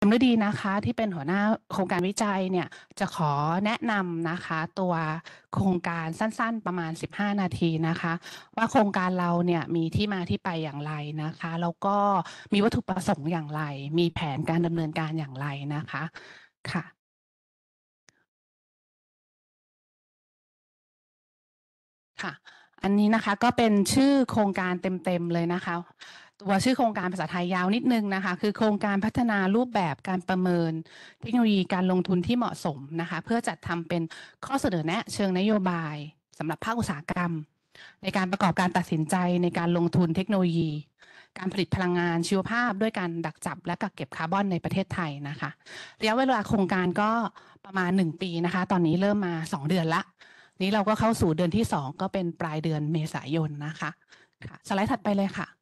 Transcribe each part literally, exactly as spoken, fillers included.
มฤดีนะคะที่เป็นหัวหน้าโครงการวิจัยเนี่ยจะขอแนะนำนะคะตัวโครงการสั้นๆประมาณสิบห้านาทีนะคะว่าโครงการเราเนี่ยมีที่มาที่ไปอย่างไรนะคะแล้วก็มีวัตถุประสงค์อย่างไรมีแผนการดำเนินการอย่างไรนะคะค่ะค่ะอันนี้นะคะก็เป็นชื่อโครงการเต็มๆเลยนะคะตัวชื่อโครงการภาษาไทยยาวนิดนึงนะคะคือโครงการพัฒนารูปแบบการประเมินเทคโนโลยีการลงทุนที่เหมาะสมนะคะเพื่อจัดทำเป็นข้อเสนอแนะเชิงนโยบายสำหรับภาคอุตสาหกรรมในการประกอบการตัดสินใจในการลงทุนเทคโนโลยีการผลิตพลังงานชีวภาพด้วยการดักจับและกักเก็บคาร์บอนในประเทศไทยนะคะระยะเวลาโครงการก็ประมาณหนึ่งปีนะคะตอนนี้เริ่มมาสองเดือนละนี้เราก็เข้าสู่เดือนที่สองก็เป็นปลายเดือนเมษายนนะคะค่ะสไลด์ถัดไปเลยค่ะ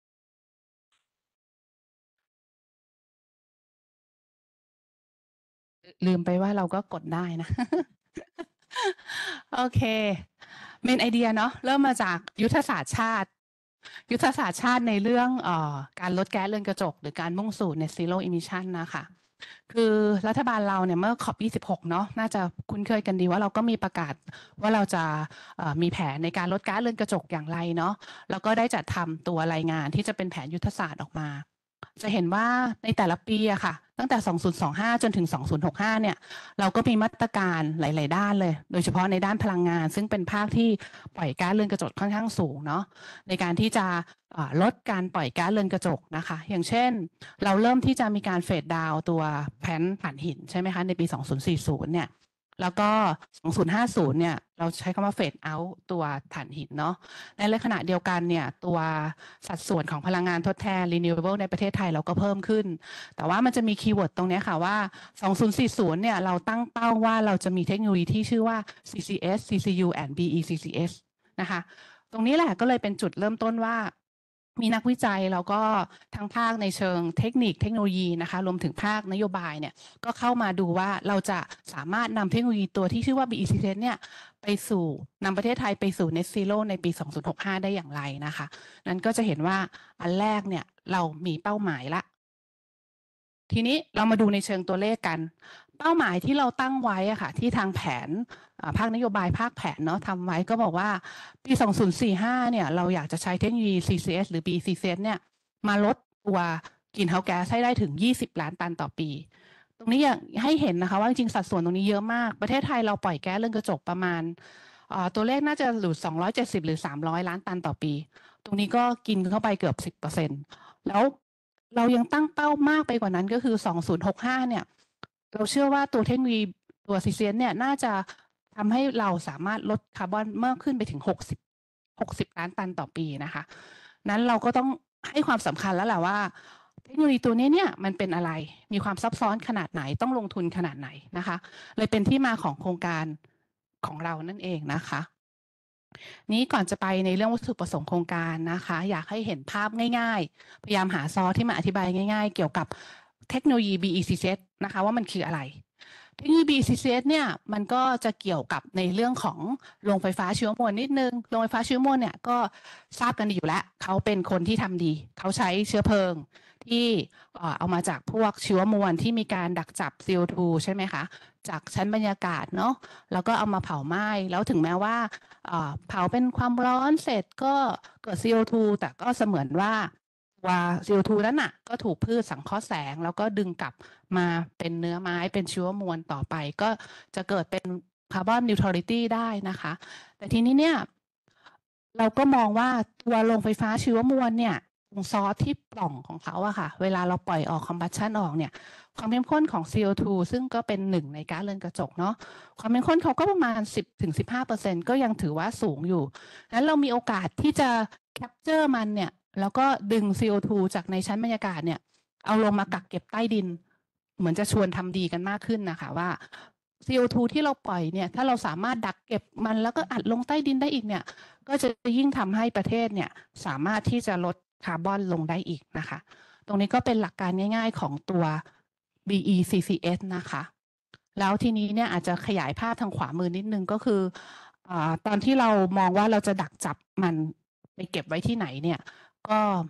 ลืมไปว่าเราก็กดได้นะ โอเคเมนไอเดียเนาะเริ่มมาจากยุทธศาสตร์ชาติยุทธศาสตร์ชาติในเรื่องเอ่อการลดแก๊สเรือนกระจกหรือการมุ่งสู่ Net Zero Emission นะคะคือรัฐบาลเราเนี่ยเมื่อคอปยี่สิบหกเนาะน่าจะคุ้นเคยกันดีว่าเราก็มีประกาศว่าเราจะมีแผนในการลดก๊าซเรือนกระจกอย่างไรเนาะแล้วก็ได้จัดทำตัวรายงานที่จะเป็นแผนยุทธศาสตร์ออกมาจะเห็นว่าในแต่ละปีอะค่ะตั้งแต่สองพันยี่สิบห้าจนถึงสองพันหกสิบห้าเนี่ยเราก็มีมาตรการหลายๆด้านเลยโดยเฉพาะในด้านพลังงานซึ่งเป็นภาคที่ปล่อยก๊าซเรือนกระจกค่อนข้างสูงเนาะในการที่จะลดการปล่อยก๊าซเรือนกระจกนะคะอย่างเช่นเราเริ่มที่จะมีการเฟดดาวตัวแผ่นถ่านหินใช่ไหมคะในปีสองพันสี่สิบเนี่ยแล้วก็สองพันห้าสิบเนี่ยเราใช้คำว่าเฟดเอาท์ตัวถ่านหินเนาะในขณะเดียวกันเนี่ยตัวสัดส่วนของพลังงานทดแทน renewable ในประเทศไทยเราก็เพิ่มขึ้นแต่ว่ามันจะมีคีย์เวิร์ดตรงนี้ค่ะว่าสองพันสี่สิบเนี่ยเราตั้งเป้าว่าเราจะมีเทคโนโลยีที่ชื่อว่า ซี ซี เอส ซี ซี ยู and บี อี ซี ซี เอส นะคะตรงนี้แหละก็เลยเป็นจุดเริ่มต้นว่ามีนักวิจัยแล้วก็ทั้งภาคในเชิงเทคนิคเทคโนโลยีนะคะรวมถึงภาคนโยบายเนี่ยก็เข้ามาดูว่าเราจะสามารถนำเทคโนโลยีตัวที่ชื่อว่า บี อี ซี ซี เอส เนี่ยไปสู่นำประเทศไทยไปสู่ Net Zero ในปีสองพันหกสิบห้าได้อย่างไรนะคะนั้นก็จะเห็นว่าอันแรกเนี่ยเรามีเป้าหมายละทีนี้เรามาดูในเชิงตัวเลขกันเป้าหมายที่เราตั้งไว้อะค่ะที่ทางแผนภาคนโยบายภาคแผนเนาะทำไว้ก็บอกว่าปีสองพันสี่สิบห้าเนี่ยเราอยากจะใช้เทคโนโลยี ซี ซี เอส หรือ บี อี ซี ซี เอส เนี่ยมาลดตัวกลิ่นเฮาแก๊สให้ได้ถึงยี่สิบล้านตันต่อปีตรงนี้อยากให้เห็นนะคะว่าจริงๆสัดส่วนตรงนี้เยอะมากประเทศไทยเราปล่อยแก๊สเรือนกระจกประมาณตัวเลขน่าจะอยู่สองร้อยเจ็ดสิบหรือสามร้อยล้านตันต่อปีตรงนี้ก็กินเข้าไปเกือบ สิบเปอร์เซ็นต์ แล้วเรายังตั้งเป้ามากไปกว่านั้นก็คือสองพันหกสิบห้าเนี่ยเราเชื่อว่าตัวเทคโนโลยีตัว ซี ซี เอส เนี่ยน่าจะทำให้เราสามารถลดคาร์บอนมากขึ้นไปถึงหกสิบ หกสิบล้านตันต่อปีนะคะนั้นเราก็ต้องให้ความสำคัญแล้วแหละว่าเทคโนโลยีตัวนี้เนี่ยมันเป็นอะไรมีความซับซ้อนขนาดไหนต้องลงทุนขนาดไหนนะคะเลยเป็นที่มาของโครงการของเรานั่นเองนะคะนี้ก่อนจะไปในเรื่องวัตถุประสงค์โครงการนะคะอยากให้เห็นภาพง่ายๆพยายามหาซอสที่มาอธิบายง่ายๆเกี่ยวกับเทคโนโลยี บี อี ซี ซี เอส นะคะว่ามันคืออะไรเทคโนโลยี บี อี ซี ซี เอส เนี่ยมันก็จะเกี่ยวกับในเรื่องของโรงไฟฟ้าชีวมวลนิดนึงโรงไฟฟ้าชีวมวลเนี่ยก็ทราบกันดีอยู่แล้วเขาเป็นคนที่ทำดีเขาใช้เชื้อเพลิงที่เอามาจากพวกชีวมวลที่มีการดักจับ ซี โอ ทู ใช่ไหมคะจากชั้นบรรยากาศเนาะแล้วก็เอามาเผาไหม้แล้วถึงแม้ว่าเผาเป็นความร้อนเสร็จก็เกิด ซี โอ ทู แต่ก็เสมือนว่าว่า ซี โอ ทู นั้นน่ะก็ถูกพืชสังเคราะห์แสงแล้วก็ดึงกลับมาเป็นเนื้อไม้เป็นชีวมวลต่อไปก็จะเกิดเป็นคาร์บอนนิวทรัลิตี้ได้นะคะแต่ทีนี้เนี่ยเราก็มองว่าตัวโรงไฟฟ้าชีวมวลเนี่ยตรงซอสที่ปล่องของเขาอะค่ะเวลาเราปล่อยออกคอมบัชชันออกเนี่ยความเข้มข้นของ ซี โอ ทู ซึ่งก็เป็นหนึ่งในก๊าซเรือนกระจกเนาะความเข้มข้นเขาก็ประมาณ สิบถึงสิบห้าเปอร์เซ็นต์ ก็ยังถือว่าสูงอยู่นั้นเรามีโอกาสที่จะแคปเจอร์มันเนี่ยแล้วก็ดึง ซี โอ ทู จากในชั้นบรรยากาศเนี่ยเอาลงมากักเก็บใต้ดินเหมือนจะชวนทำดีกันมากขึ้นนะคะว่า ซี โอ ทู ที่เราปล่อยเนี่ยถ้าเราสามารถดักเก็บมันแล้วก็อัดลงใต้ดินได้อีกเนี่ยก็จะยิ่งทำให้ประเทศเนี่ยสามารถที่จะลดคาร์บอนลงได้อีกนะคะตรงนี้ก็เป็นหลักการง่ายๆของตัว บี อี ซี ซี เอส นะคะแล้วทีนี้เนี่ยอาจจะขยายภาพทางขวามือนิดนึงก็คืออ่าตอนที่เรามองว่าเราจะดักจับมันไปเก็บไว้ที่ไหนเนี่ยก็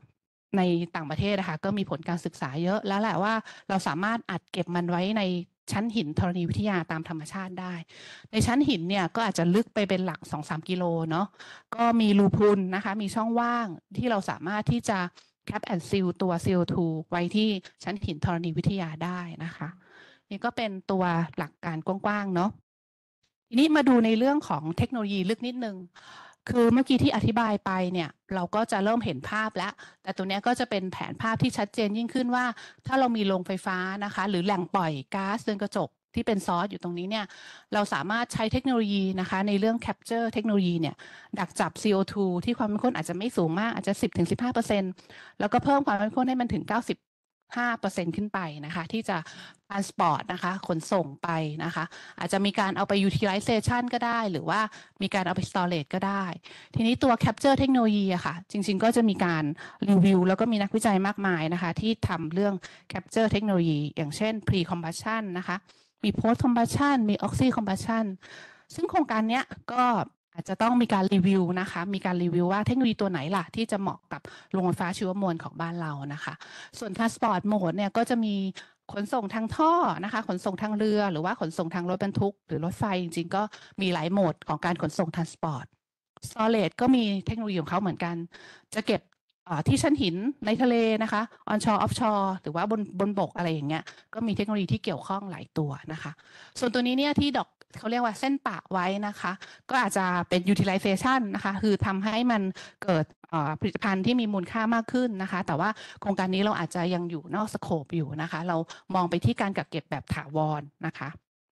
ในต่างประเทศนะคะก็มีผลการศึกษาเยอะแล้วแหละว่าเราสามารถอัดเก็บมันไว้ในชั้นหินธรณีวิทยาตามธรรมชาติได้ในชั้นหินเนี่ยก็อาจจะลึกไปเป็นหลัก สองถึงสาม กิโลเนาะก็มีรูพุนนะคะมีช่องว่างที่เราสามารถที่จะ cap and seal ตัว ซี โอ ทู ไว้ที่ชั้นหินธรณีวิทยาได้นะคะนี่ก็เป็นตัวหลักการกว้างๆเนาะทีนี้มาดูในเรื่องของเทคโนโลยีลึกนิดนึงคือเมื่อกี้ที่อธิบายไปเนี่ยเราก็จะเริ่มเห็นภาพแล้วแต่ตัวนี้ก็จะเป็นแผนภาพที่ชัดเจนยิ่งขึ้นว่าถ้าเรามีโรงไฟฟ้านะคะหรือแหล่งปล่อยก๊าซเรือนกระจกที่เป็นซอสอยู่ตรงนี้เนี่ยเราสามารถใช้เทคโนโลยีนะคะในเรื่อง capture เทคโนโลยีเนี่ยดักจับ ซี โอ ทู ที่ความเข้มข้นอาจจะไม่สูงมากอาจจะ สิบถึงสิบห้าเปอร์เซ็นต์ แล้วก็เพิ่มความเข้มข้นให้มันถึง เก้าสิบห้าเปอร์เซ็นต์ ขึ้นไปนะคะที่จะ transport นะคะขนส่งไปนะคะอาจจะมีการเอาไป utilization ก็ได้หรือว่ามีการเอาไป storage ก็ได้ทีนี้ตัว capture เทคโนโลยีอะค่ะจริงๆก็จะมีการรีวิวแล้วก็มีนักวิจัยมากมายนะคะที่ทำเรื่อง capture เทคโนโลยีอย่างเช่น pre combustion นะคะมี post combustion มี oxy combustion ซึ่งโครงการนี้ก็อาจจะต้องมีการรีวิวนะคะมีการรีวิวว่าเทคโนโลยีตัวไหนล่ะที่จะเหมาะกับโรงไฟฟ้าชีวมวลของบ้านเรานะคะส่วน transport mode เนี่ยก็จะมีขนส่งทางท่อนะคะขนส่งทางเรือหรือว่าขนส่งทางรถบรรทุกหรือรถไฟจริงๆก็มีหลายโหมดของการขนส่ง transport storage ก็มีเทคโนโลยีของเขาเหมือนกันจะเก็บที่ชั้นหินในทะเลนะคะ onshore offshore หรือว่าบนบนบกอะไรอย่างเงี้ยก็มีเทคโนโลยีที่เกี่ยวข้องหลายตัวนะคะส่วนตัวนี้เนี่ยที่ดอกเขาเรียกว่าเส้นปะไว้นะคะก็อาจจะเป็น utilization นะคะคือทำให้มันเกิดผลิตภัณฑ์ที่มีมูลค่ามากขึ้นนะคะแต่ว่าโครงการนี้เราอาจจะยังอยู่นอกสโคปอยู่นะคะเรามองไปที่การกักเก็บแบบถาวรนะคะ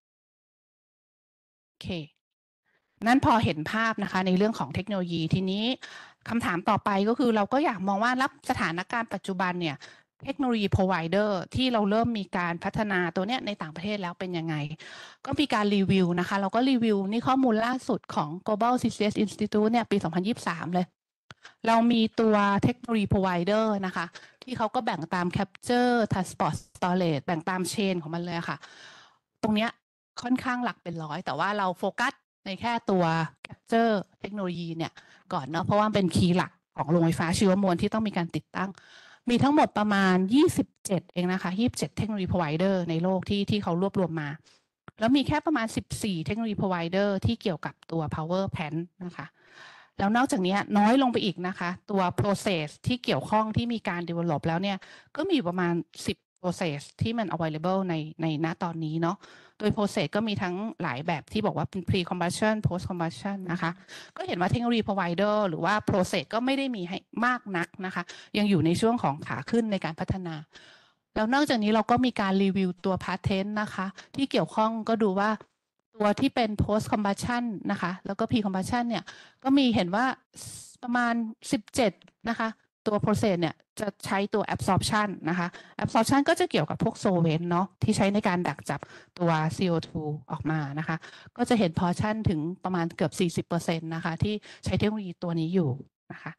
โอเคนั่นพอเห็นภาพนะคะในเรื่องของเทคโนโลยีทีนี้คำถามต่อไปก็คือเราก็อยากมองว่ารับสถานการณ์ปัจจุบันเนี่ยเทคโนโลยี provider ที่เราเริ่มมีการพัฒนาตัวเนี้ยในต่างประเทศแล้วเป็นยังไงก็มีการรีวิวนะคะเราก็รีวิวนี่ข้อมูลล่าสุดของ Global ซี ซี เอส Institute เนี่ยปีสองพันยี่สิบสามเลยเรามีตัวเทคโนโลยี provider นะคะที่เขาก็แบ่งตาม capture transport storage แบ่งตามเชนของมันเลยค่ะตรงเนี้ยค่อนข้างหลักเป็นร้อยแต่ว่าเราโฟกัสในแค่ตัว capture เทคโนโลยีเนี่ยก่อนเนาะเพราะว่าเป็นคีย์หลักของโรงไฟฟ้าชีวมวลที่ต้องมีการติดตั้งมีทั้งหมดประมาณยี่สิบเจ็ดเองนะคะยี่สิบเจ็ดเทคโนโลยี provider ในโลกที่ที่เขารวบรวมมาแล้วมีแค่ประมาณสิบสี่เทคโนโลยี provider ที่เกี่ยวกับตัว power plant นะคะแล้วนอกจากนี้น้อยลงไปอีกนะคะตัว process ที่เกี่ยวข้องที่มีการ develop แล้วเนี่ยก็มีประมาณสิบ process ที่มัน available ในในณตอนนี้เนาะโดย process ก็มีทั้งหลายแบบที่บอกว่าเป็น pre combustion post combustion นะคะก็เห็นว่าเทคโนโลยี provider หรือว่า process ก็ไม่ได้มีให้มากนักนะคะยังอยู่ในช่วงของขาขึ้นในการพัฒนาแล้วนอกจากนี้เราก็มีการรีวิวตัว patent นะคะที่เกี่ยวข้องก็ดูว่าตัวที่เป็น post combustion นะคะแล้วก็ pre combustion เนี่ยก็มีเห็นว่าประมาณสิบเจ็ดนะคะตัว process เนี่ยจะใช้ตัว absorption นะคะ absorption ก็จะเกี่ยวกับพวก solvent เนาะที่ใช้ในการดักจับตัว ซี โอ ทู ออกมานะคะก็จะเห็น portion ถึงประมาณเกือบ สี่สิบเปอร์เซ็นต์ นะคะที่ใช้เทคโนโลยีตัวนี้อยู่นะคะ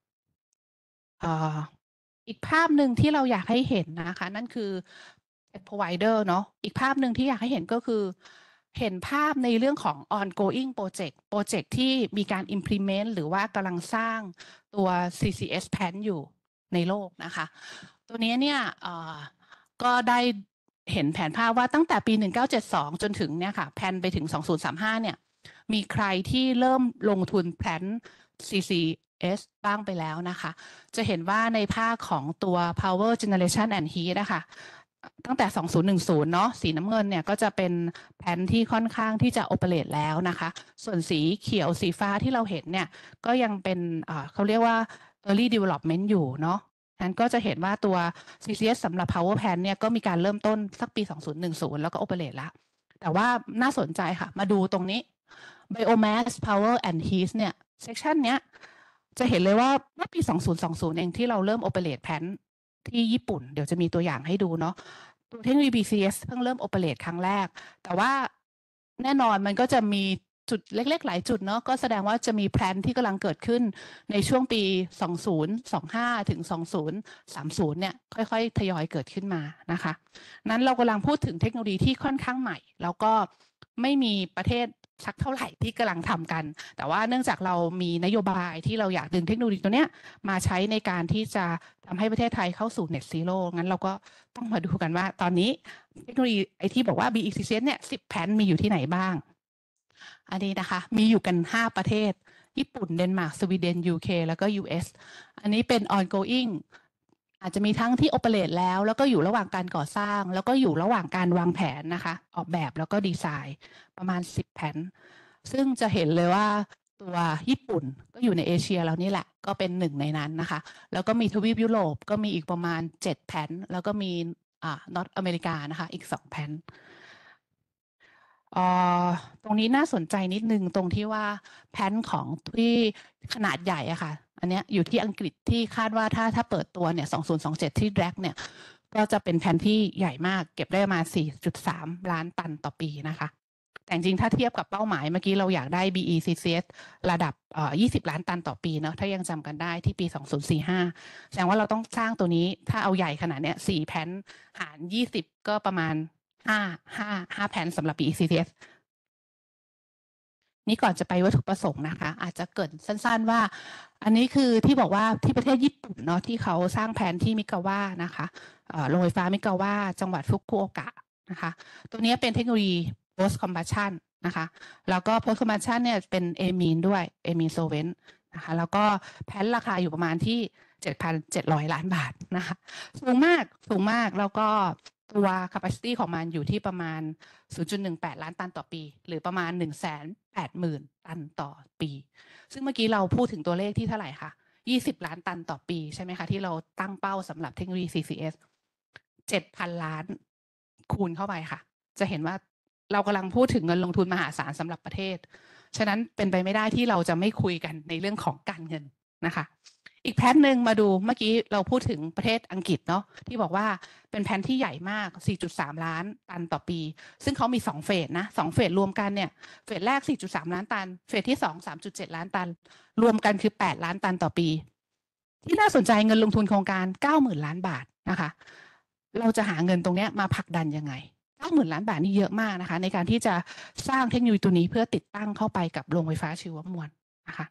อีกภาพหนึ่งที่เราอยากให้เห็นนะคะนั่นคือ provider เนาะอีกภาพหนึ่งที่อยากให้เห็นก็คือเห็นภาพในเรื่องของ ongoing project project ที่มีการ implement หรือว่ากำลังสร้างตัว ซี ซี เอส plant อยู่ในโลกนะคะตัวนี้เนี่ยก็ได้เห็นแผนภาพว่าตั้งแต่ปีหนึ่งเก้าเจ็ดสองจนถึงเนี่ยค่ะแผนไปถึงสองพันสามสิบห้าเนี่ยมีใครที่เริ่มลงทุนแผน ซี ซี เอส บ้างไปแล้วนะคะจะเห็นว่าในภาคของตัว power generation and heat นะคะตั้งแต่สองพันสิบเนาะสีน้ำเงินเนี่ยก็จะเป็นแผนที่ค่อนข้างที่จะโอเปเรตแล้วนะคะส่วนสีเขียวสีฟ้าที่เราเห็นเนี่ยก็ยังเป็นเขาเรียกว่า early development อยู่เนาะนั้นก็จะเห็นว่าตัว ซี ซี เอส สำหรับ power plant เนี่ยก็มีการเริ่มต้นสักปีสองพันสิบแล้วก็โอเปเรตแล้วแต่ว่าน่าสนใจค่ะมาดูตรงนี้ biomass power and heat เนี่ย section เนี้ยจะเห็นเลยว่าเมื่อปีสองพันยี่สิบเองที่เราเริ่มโอเปเรตแผนที่ญี่ปุ่นเดี๋ยวจะมีตัวอย่างให้ดูเนาะตัวเทคโนโลยี บี ซี เอส เพิ่งเริ่มโอเปเรตครั้งแรกแต่ว่าแน่นอนมันก็จะมีจุดเล็กๆหลายจุดเนาะก็แสดงว่าจะมีแพลนที่กำลังเกิดขึ้นในช่วงปีสองพันยี่สิบห้าถึงสองพันสามสิบเนี่ยค่อยๆทยอยเกิดขึ้นมานะคะนั้นเรากำลังพูดถึงเทคโนโลยีที่ค่อนข้างใหม่แล้วก็ไม่มีประเทศสักเท่าไหร่ที่กำลังทำกันแต่ว่าเนื่องจากเรามีนโยบายที่เราอยากดึงเทคโนโลยีตัวเนี้ยมาใช้ในการที่จะทำให้ประเทศไทยเข้าสู่ Net Zero งั้นเราก็ต้องมาดูกันว่าตอนนี้เทคโนโลยีไอที่บอกว่า บี อี ซี ซี เอส เนี่ยสิบแผนมีอยู่ที่ไหนบ้างอันนี้นะคะมีอยู่กันห้าประเทศญี่ปุ่นเดนมาร์กสวีเดน ยู เค แล้วก็ ยู เอส อันนี้เป็น ongoing อาจจะมีทั้งที่ operate แล้วแล้วก็อยู่ระหว่างการก่อสร้างแล้วก็อยู่ระหว่างการวางแผนนะคะออกแบบแล้วก็ดีไซน์ประมาณสิบแผนซึ่งจะเห็นเลยว่าตัวญี่ปุ่นก็อยู่ในเอเชียเรานี่แหละก็เป็นหนึ่งในนั้นนะคะแล้วก็มีทวีปยุโรปก็มีอีกประมาณเจ็ดแผนแล้วก็มีอ่านอร์ทอเมริกานะคะอีกสองแผนอ่อตรงนี้น่าสนใจนิดนึงตรงที่ว่าแผนของที่ขนาดใหญ่อะค่ะอันเนี้ยอยู่ที่อังกฤษที่คาดว่าถ้าถ้าเปิดตัวเนี่ยสองพันยี่สิบเจ็ดที่แดร็กเนี่ยก็จะเป็นแผนที่ใหญ่มากเก็บได้มา สี่จุดสาม ล้านตันต่อปีนะคะแต่จริงๆถ้าเทียบกับเป้าหมายเมื่อกี้เราอยากได้ บี อี ซี ซี เอส ระดับเอ่อยี่สิบล้านตันต่อปีเนาะถ้ายังจำกันได้ที่ปีสองพันสี่สิบห้าแสดงว่าเราต้องสร้างตัวนี้ถ้าเอาใหญ่ขนาดเนี้ยสี่แผนหารยี่สิบก็ประมาณห้า ห้า ห้าแผนสำหรับ บี อี ซี ซี เอส นี่ก่อนจะไปวัตถุประสงค์นะคะอาจจะเกริ่นสั้นๆว่าอันนี้คือที่บอกว่าที่ประเทศญี่ปุ่นเนาะที่เขาสร้างแผนที่มิกาวะนะคะโรงไฟฟ้ามิกาวะจังหวัดฟุกุโอกะนะคะตัวนี้เป็นเทคโนโลยี post combustion นะคะแล้วก็ post combustion เนี่ยเป็น amine ด้วย amine solvent นะคะแล้วก็แผนราคาอยู่ประมาณที่ เจ็ดพันเจ็ดร้อย ล้านบาทนะคะสูงมากสูงมากแล้วก็ตัว capacity ของมันอยู่ที่ประมาณ ศูนย์จุดหนึ่งแปด ล้านตันต่อปีหรือประมาณ หนึ่งแสนแปดหมื่น ตันต่อปีซึ่งเมื่อกี้เราพูดถึงตัวเลขที่เท่าไหร่คะยี่สิบล้านตันต่อปีใช่ไหมคะที่เราตั้งเป้าสำหรับเทคโนโลยี ซี ซี เอส เจ็ดพัน ล้านคูณเข้าไปค่ะจะเห็นว่าเรากำลังพูดถึงเงินลงทุนมหาศาลสำหรับประเทศฉะนั้นเป็นไปไม่ได้ที่เราจะไม่คุยกันในเรื่องของการเงินนะคะอีกแผนหนึ่งมาดูเมื่อกี้เราพูดถึงประเทศอังกฤษเนาะที่บอกว่าเป็นแผนที่ใหญ่มาก สี่จุดสาม ล้านตันต่อปีซึ่งเขามีสองเฟสนะสองเฟสรวมกันเนี่ยเฟสแรก สี่จุดสาม ล้านตันเฟสที่สอง สามจุดเจ็ด ล้านตันรวมกันคือแปดล้านตันต่อปีที่น่าสนใจเงินลงทุนโครงการ เก้าหมื่น ล้านบาทนะคะเราจะหาเงินตรงนี้มาผลักดันยังไง เก้าหมื่น ล้านบาทนี่เยอะมากนะคะในการที่จะสร้างเทคโนโลยีตัวนี้เพื่อติดตั้งเข้าไปกับโรงไฟฟ้าชีวมวลนะคะ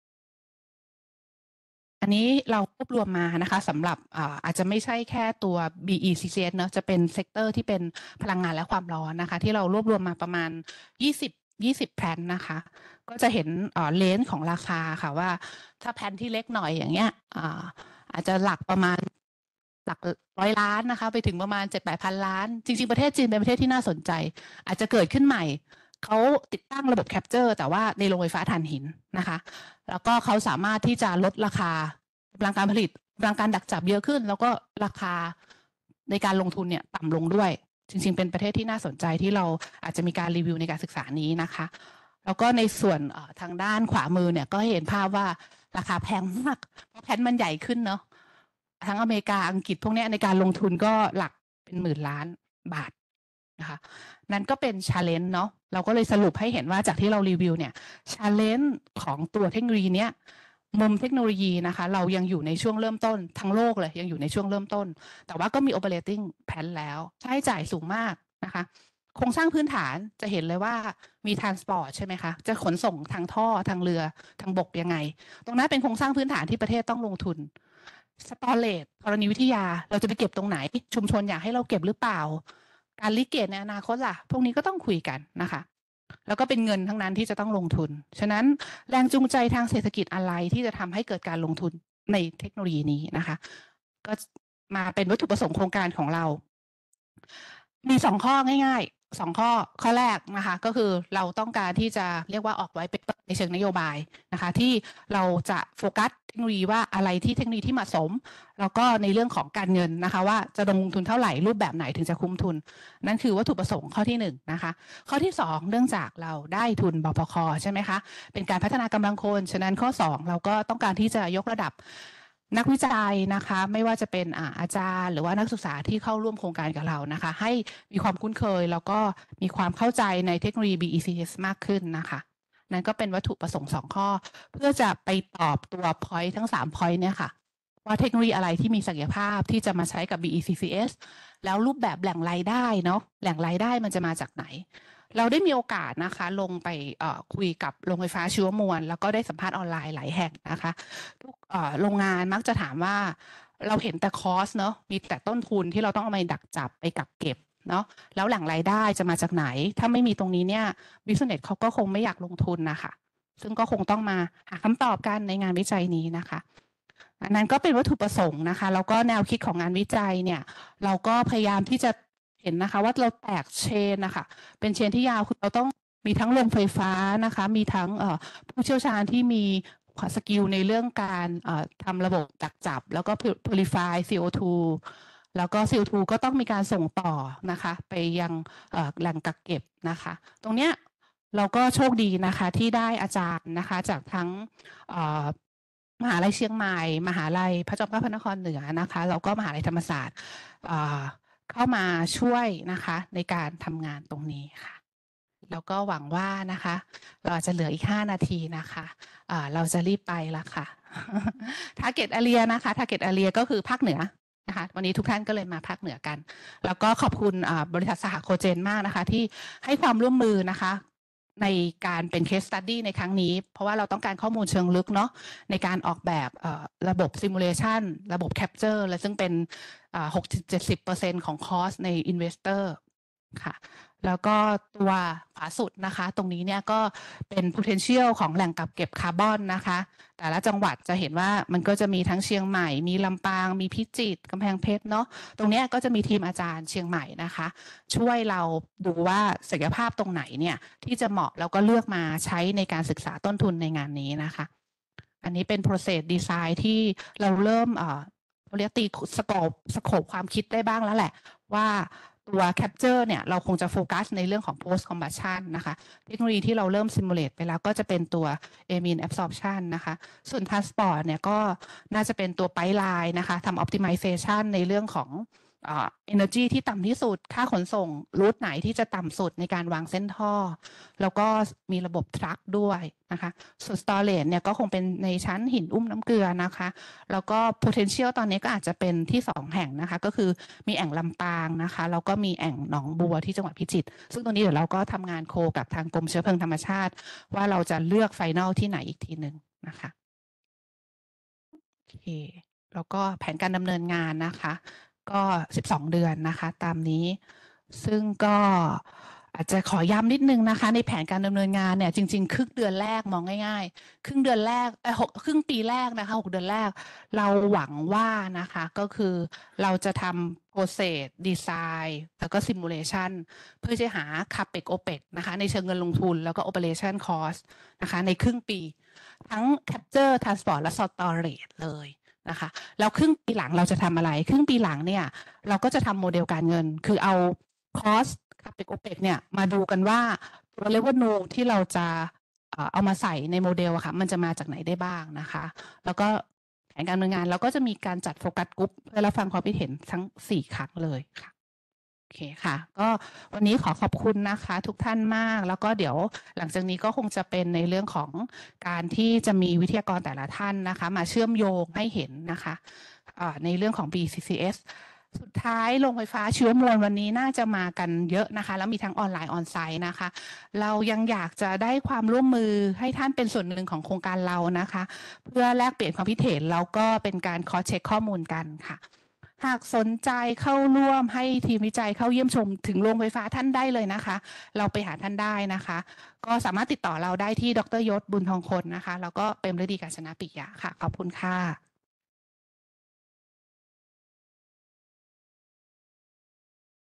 อันนี้เรารวบรวมมานะคะสำหรับอาจจะไม่ใช่แค่ตัว บี อี ซี ซี เอส เนอะจะเป็นเซกเตอร์ที่เป็นพลังงานและความร้อนนะคะที่เรารวบรวมมาประมาณยี่สิบ ยี่สิบแผนนะคะก็จะเห็นเลนส์ของราคาค่ะว่าถ้าแผนที่เล็กหน่อยอย่างเงี้ยอาจจะหลักประมาณหลักร้อยล้านนะคะไปถึงประมาณ เจ็ดแปดพัน ล้านจริงๆประเทศจีนเป็นประเทศที่น่าสนใจอาจจะเกิดขึ้นใหม่เขาติดตั้งระบบแคปเจอร์แต่ว่าในโรงไฟฟ้าถ่านหินนะคะแล้วก็เขาสามารถที่จะลดราคากำลังการผลิตกำลังการดักจับเยอะขึ้นแล้วก็ราคาในการลงทุนเนี่ยต่ำลงด้วยจริงๆเป็นประเทศที่น่าสนใจที่เราอาจจะมีการรีวิวในการศึกษานี้นะคะแล้วก็ในส่วนทางด้านขวามือเนี่ยก็เห็นภาพว่าราคาแพงมากเพราะแผนมันใหญ่ขึ้นเนาะทั้งอเมริกาอังกฤษพวกนี้ในการลงทุนก็หลักเป็นหมื่นล้านบาทนะคะนั่นก็เป็น challenge เนาะเราก็เลยสรุปให้เห็นว่าจากที่เรารีวิวเนี่ย challenge ของตัวเทคโนโลยีเนี้ยมุมเทคโนโลยีนะคะเรายังอยู่ในช่วงเริ่มต้นทั้งโลกเลยยังอยู่ในช่วงเริ่มต้นแต่ว่าก็มี operating plan แล้วใช้จ่ายสูงมากนะคะโครงสร้างพื้นฐานจะเห็นเลยว่ามี transport ใช่ไหมคะจะขนส่งทางท่อทางเรือทางบกยังไงตรงนั้นเป็นโครงสร้างพื้นฐานที่ประเทศต้องลงทุนสตอเรจธรณีวิทยาเราจะไปเก็บตรงไหนชุมชนอยากให้เราเก็บหรือเปล่าการลิเกตในอนาคตล่ะพวกนี้ก็ต้องคุยกันนะคะแล้วก็เป็นเงินทั้งนั้นที่จะต้องลงทุนฉะนั้นแรงจูงใจทางเศรษฐกิจอะไรที่จะทำให้เกิดการลงทุนในเทคโนโลยีนี้นะคะก็มาเป็นวัตถุประสงค์โครงการของเรามีสองข้อง่ายๆสองข้อข้อแรกนะคะก็คือเราต้องการที่จะเรียกว่าออกไว้เป็นในเชิงนโยบายนะคะที่เราจะโฟกัสเทคโนโลยีว่าอะไรที่เทคโนโลยีที่เหมาะสมแล้วก็ในเรื่องของการเงินนะคะว่าจะลงทุนเท่าไหร่รูปแบบไหนถึงจะคุ้มทุนนั่นคือวัตถุประสงค์ข้อที่หนึ่งนะคะข้อที่สองเนื่องจากเราได้ทุนบพค.ใช่ไหมคะเป็นการพัฒนากำลังคนฉะนั้นข้อสองเราก็ต้องการที่จะยกระดับนักวิจัยนะคะไม่ว่าจะเป็นอาอาจารย์หรือว่านักศึกษาที่เข้าร่วมโครงการกับเรานะคะให้มีความคุ้นเคยแล้วก็มีความเข้าใจในเทคโนโลยี บี อี ซี เอส มากขึ้นนะคะนั่นก็เป็นวัตถุประสงค์สองข้อเพื่อจะไปตอบตัว point ทั้งสาม point เนี่ยค่ะว่าเทคโนโลยีอะไรที่มีศักยภาพที่จะมาใช้กับ บี อี ซี ซี เอส แล้วรูปแบบแหล่งรายได้เนาะแหล่งรายได้มันจะมาจากไหนเราได้มีโอกาสนะคะลงไปเอ่อคุยกับโรงไฟฟ้าชีวมวลแล้วก็ได้สัมภาษณ์ออนไลน์หลายแห่งนะคะทุกเอ่อโรงงานมักจะถามว่าเราเห็นแต่คอสเนาะมีแต่ต้นทุนที่เราต้องเอามาดักจับไปกักเก็บเนาะแล้วแหล่งรายได้จะมาจากไหนถ้าไม่มีตรงนี้เนี่ยบิสเนสเขาก็คงไม่อยากลงทุนนะคะซึ่งก็คงต้องมาหาคำตอบกันในงานวิจัยนี้นะคะอันนั้นก็เป็นวัตถุประสงค์นะคะแล้วก็แนวคิดของงานวิจัยเนี่ยเราก็พยายามที่จะเห็นนะคะว่าเราแตกเชนนะคะเป็นเชนที่ยาวคือเราต้องมีทั้งโรงไฟฟ้านะคะมีทั้งผู้เชี่ยวชาญที่มีสกิลในเรื่องการทำระบบดักจับแล้วก็ purify ซี โอ ทู แล้วก็ ซี โอ ทู ก็ต้องมีการส่งต่อนะคะไปยังแหล่งกักเก็บนะคะตรงเนี้ยเราก็โชคดีนะคะที่ได้อาจารย์นะคะจากทั้งมหาลัยเชียงใหม่มหาลัยพระจอมเกล้าพระนครเหนือนะคะแล้วก็มหาลัยธรรมศาสตร์เข้ามาช่วยนะคะในการทำงานตรงนี้ค่ะแล้วก็หวังว่านะคะเราจะเหลืออีกห้านาทีนะคะเราจะรีบไปแล้วค่ะ Target Area นะคะ Target Area ก็คือภาคเหนือนะคะวันนี้ทุกท่านก็เลยมาภาคเหนือกันแล้วก็ขอบคุณบริษัทสหโคเจนมากนะคะที่ให้ความร่วมมือนะคะในการเป็น case study ในครั้งนี้เพราะว่าเราต้องการข้อมูลเชิงลึกเนาะในการออกแบบระบบ simulation ระบบ capture และซึ่งเป็น หกสิบถึงเจ็ดสิบเปอร์เซ็นต์ ของ cost ใน investor ค่ะแล้วก็ตัวขวาสุดนะคะตรงนี้เนี่ยก็เป็น potential ของแหล่งกักเก็บคาร์บอนนะคะแต่ละจังหวัดจะเห็นว่ามันก็จะมีทั้งเชียงใหม่มีลำปางมีพิจิตรกำแพงเพชรเนาะตรงนี้ก็จะมีทีมอาจารย์เชียงใหม่นะคะช่วยเราดูว่าศักยภาพตรงไหนเนี่ยที่จะเหมาะแล้วก็เลือกมาใช้ในการศึกษาต้นทุนในงานนี้นะคะอันนี้เป็น process design ที่เราเริ่มเอ่อเรียกตีสโคปสโคปความคิดได้บ้างแล้วแหละว่าตัว capture เนี่ยเราคงจะโฟกัสในเรื่องของ post combustion นะคะเทคโนโลยีที่เราเริ่ม simulate ไปแล้วก็จะเป็นตัว amine absorption นะคะส่วน transport เนี่ยก็น่าจะเป็นตัว pipeline นะคะทำ optimization ในเรื่องของเอ่อ energy ที่ต่ำที่สุดค่าขนส่งรูทไหนที่จะต่ำสุดในการวางเส้นท่อแล้วก็มีระบบ truck ด้วยนะคะส่วน storage เนี่ยก็คงเป็นในชั้นหินอุ้มน้ำเกลือนะคะแล้วก็ potential ตอนนี้ก็อาจจะเป็นที่สองแห่งนะคะก็คือมีแอ่งลำปางนะคะแล้วก็มีแอ่งหนองบัวที่จังหวัดพิจิตรซึ่งตรงนี้เดี๋ยวเราก็ทำงานโคกับทางกรมเชื้อเพลิงธรรมชาติว่าเราจะเลือกไฟนอลที่ไหนอีกทีหนึ่งนะคะโอเคแล้วก็แผนการดำเนินงานนะคะก็สิบสองเดือนนะคะตามนี้ซึ่งก็อาจจะขอย้ำนิดนึงนะคะในแผนการดำเนินงานเนี่ยจริงๆครึ่งเดือนแรกมองง่ายๆครึ่งเดือนแรกเออหกครึ่งปีแรกนะคะหกเดือนแรกเราหวังว่านะคะก็คือเราจะทำ process design แล้วก็ simulation เพื่อจะหา capex opex นะคะในเชิงเงินลงทุนแล้วก็ operation cost นะคะในครึ่งปีทั้ง capture transport และ storage เลยนะคะแล้วครึ่งปีหลังเราจะทำอะไรครึ่งปีหลังเนี่ยเราก็จะทำโมเดลการเงินคือเอา cost capex opex เนี่ยมาดูกันว่าตัว revenue ที่เราจะเอามาใส่ในโมเดลอะค่ะมันจะมาจากไหนได้บ้างนะคะแล้วก็แผนการดำเนินงานเราก็จะมีการจัดโฟกัสกลุ่มเพื่อรับฟังความคิดเห็นทั้งสี่ครั้งเลยค่ะโอเคค่ะก็วันนี้ขอขอบคุณนะคะทุกท่านมากแล้วก็เดี๋ยวหลังจากนี้ก็คงจะเป็นในเรื่องของการที่จะมีวิทยากรแต่ละท่านนะคะมาเชื่อมโยงให้เห็นนะคะในเรื่องของ บี ซี ซี เอส สุดท้ายโรงไฟฟ้าชีวมวลวันนี้น่าจะมากันเยอะนะคะแล้วมีทั้งออนไลน์ออนไซต์นะคะเรายังอยากจะได้ความร่วมมือให้ท่านเป็นส่วนหนึ่งของโครงการเรานะคะเพื่อแลกเปลี่ยนความคิดเห็นแล้วก็เป็นการคอสเช็คข้อมูลกันค่ะหากสนใจเข้าร่วมให้ทีมวิจัยเข้าเยี่ยมชมถึงโรงไฟฟ้าท่านได้เลยนะคะเราไปหาท่านได้นะคะก็สามารถติดต่อเราได้ที่ดร.ยศบุญทองคนนะคะแล้วก็เป็นฤดีกาญจนาปิยะค่ะขอบคุณค่ะ